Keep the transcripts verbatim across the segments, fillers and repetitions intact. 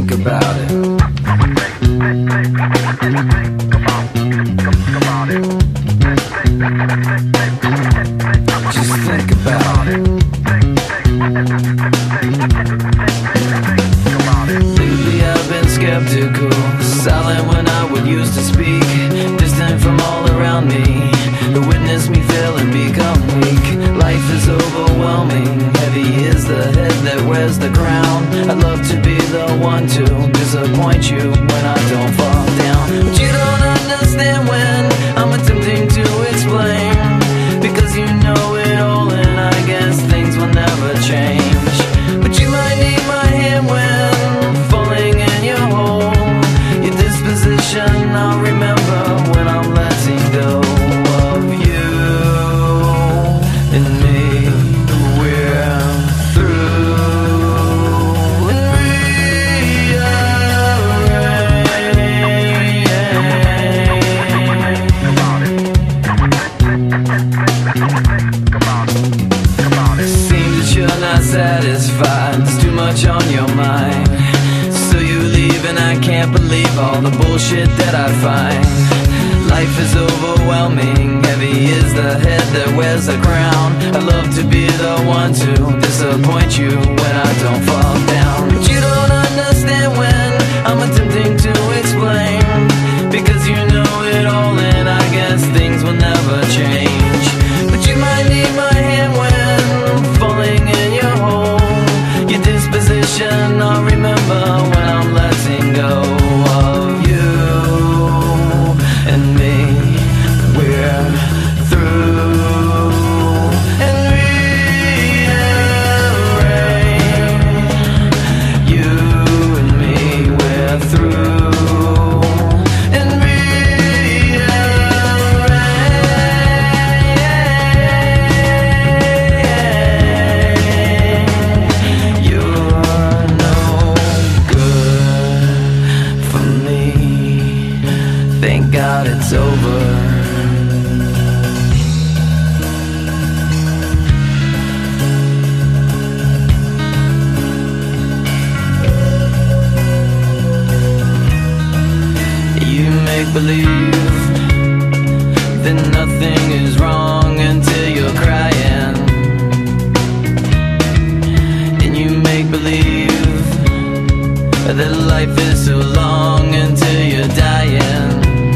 think about it. Just think about it. Lately I've been skeptical, silent when I would used to speak, distant from all around me, to witness me fail and become weak. Life is overwhelming, heavy is the head that wears the crown. I'd love to be the one to disappoint you when I don't fall down, but you don't understand when I'm attempting to explain, because you know it all and I guess things will never change. But you might need my hand when falling in your hole. Your disposition I'll remember when I'm letting go of you and me. We're through and seems that you're not satisfied, there's too much on your mind, so you leave and I can't believe all the bullshit that I find. Life is overwhelming, heavy is the head that wears the crown. I'd love to be the one to disappoint you when I don't fall down, but you don't understand when I'm attempting to explain, because you know it all and I guess things will never change. But you might need my hand when falling in your hole. Your disposition I'll remember when I'm letting go of you and me. We're through and rearrange. You and me, we're through and rearrange. You're no good for me. Thank God it's over. You make believe that nothing is wrong until you're crying, and you make believe that life is so long until you're dying.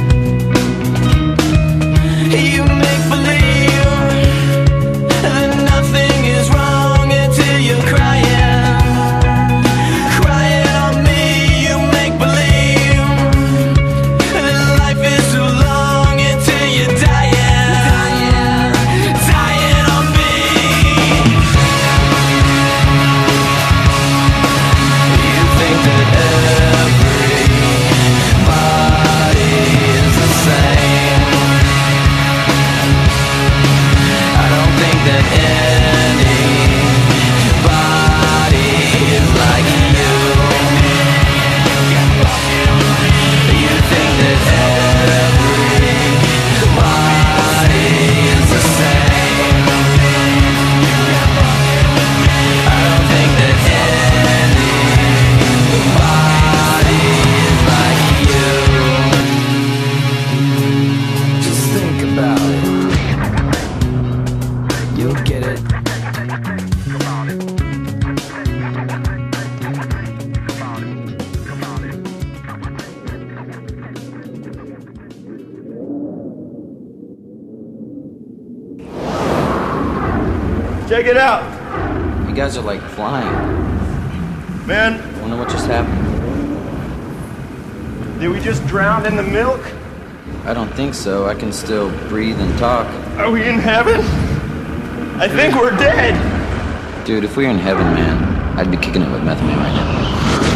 You make believe that nothing is wrong until you're crying, crying on me. You make believe that life is so long until you're dying, dying, dying on me. You think that everybody is the same. I don't think that anybody is like you. You think that everybody is the same. I don't think that anybody is like you. Just think about it. You'll get it. Check it out, You guys are like flying. man. I wonder what just happened. Did we just drown in the milk? I don't think so. I can still breathe and talk. Are we in heaven? I think we're dead. Dude, if we were in heaven, man, I'd be kicking it with Method Man right now.